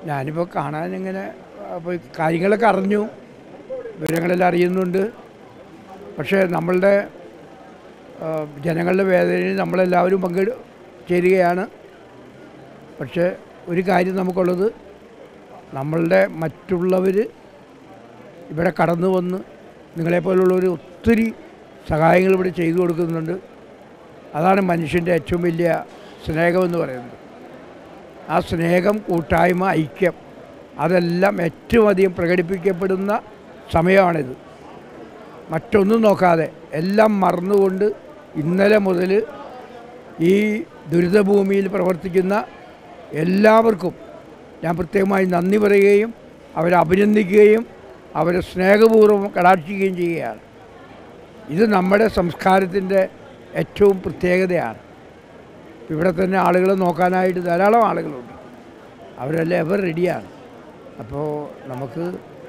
ഞാനിപ്പോൾ കാണാനിങ്ങനെ അപ്പോൾ കാര്യങ്ങളൊക്കെ അറിഞ്ഞു, വിവരങ്ങളെല്ലാം അറിയുന്നുണ്ട്. പക്ഷേ നമ്മളുടെ ജനങ്ങളുടെ വേദനയിൽ നമ്മളെല്ലാവരും ചേരുകയാണ്. പക്ഷേ ഒരു കാര്യം നമുക്കുള്ളത്, നമ്മളുടെ മറ്റുള്ളവർ ഇവിടെ കടന്നു വന്ന് നിങ്ങളെപ്പോലുള്ളവർ ഒത്തിരി സഹായങ്ങൾ ഇവിടെ ചെയ്തു കൊടുക്കുന്നുണ്ട്. അതാണ് മനുഷ്യൻ്റെ ഏറ്റവും വലിയ സ്നേഹമെന്ന് പറയുന്നത്. ആ സ്നേഹം, കൂട്ടായ്മ, ഐക്യം അതെല്ലാം ഏറ്റവും അധികം പ്രകടിപ്പിക്കപ്പെടുന്ന സമയമാണിത്. മറ്റൊന്നും നോക്കാതെ എല്ലാം മറന്നുകൊണ്ട് ഇന്നലെ മുതൽ ഈ ദുരിതഭൂമിയിൽ പ്രവർത്തിക്കുന്ന എല്ലാവർക്കും ഞാൻ പ്രത്യേകമായി നന്ദി പറയുകയും അവരെ അഭിനന്ദിക്കുകയും അവരെ സ്നേഹപൂർവ്വം കടാക്ഷിക്കുകയും ചെയ്യുകയാണ്. ഇത് നമ്മുടെ സംസ്കാരത്തിൻ്റെ ഏറ്റവും പ്രത്യേകതയാണ്. ഇവിടെ തന്നെ ആളുകളെ നോക്കാനായിട്ട് ധാരാളം ആളുകളുണ്ട്. അവരെല്ലാം എവർ റെഡിയാണ്. അപ്പോൾ നമുക്ക്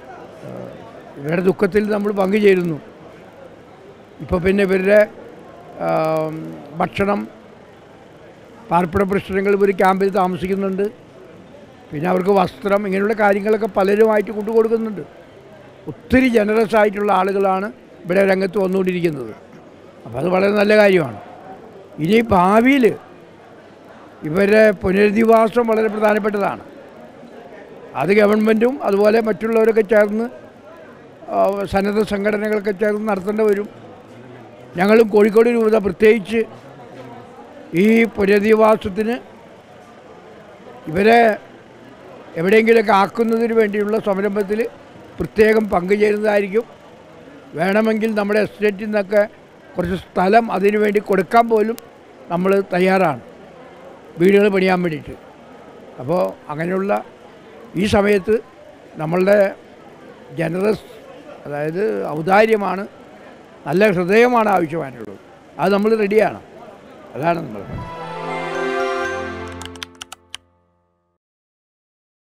ഇവരുടെ ദുഃഖത്തിൽ നമ്മൾ പങ്കുചേരുന്നു. ഇപ്പോൾ പിന്നെ ഇവരുടെ ഭക്ഷണം, പാർപ്പിട പ്രശ്നങ്ങൾ, ഇവർ ക്യാമ്പിൽ താമസിക്കുന്നുണ്ട്. പിന്നെ അവർക്ക് വസ്ത്രം, ഇങ്ങനെയുള്ള കാര്യങ്ങളൊക്കെ പലരുമായിട്ട് കൊണ്ടുകൊടുക്കുന്നുണ്ട്. ഒത്തിരി ജനറസ് ആയിട്ടുള്ള ആളുകളാണ് ഇവിടെ രംഗത്ത് വന്നുകൊണ്ടിരിക്കുന്നത്. അപ്പോൾ അത് വളരെ നല്ല കാര്യമാണ്. ഇനി ഭാവിയിൽ ഇവരുടെ പുനരധിവാസം വളരെ പ്രധാനപ്പെട്ടതാണ്. അത് ഗവൺമെൻറ്റും അതുപോലെ മറ്റുള്ളവരൊക്കെ ചേർന്ന്, സന്നദ്ധ സംഘടനകളൊക്കെ ചേർന്ന് നടത്തേണ്ടി വരും. ഞങ്ങളും കോഴിക്കോട് രൂപത പ്രത്യേകിച്ച് ഈ പുനരധിവാസത്തിന് ഇവരെ എവിടെയെങ്കിലുമൊക്കെ ആക്കുന്നതിന് വേണ്ടിയുള്ള സംരംഭത്തിൽ പ്രത്യേകം പങ്കുചേരുന്നതായിരിക്കും. വേണമെങ്കിൽ നമ്മുടെ എസ്റ്റേറ്റിൽ നിന്നൊക്കെ കുറച്ച് സ്ഥലം അതിനു വേണ്ടി കൊടുക്കാൻ പോലും നമ്മൾ തയ്യാറാണ്, വീടുകൾ പണിയാൻ വേണ്ടിയിട്ട്. അപ്പോൾ അങ്ങനെയുള്ള ഈ സമയത്ത് നമ്മളുടെ ജനറസ്, അതായത് ഔദാര്യമാണ്, നല്ല ഹൃദയമാണ് ആവശ്യമായിട്ടുള്ളത്. അത് നമ്മൾ റെഡിയാണ്. അതാണ് നമ്മൾ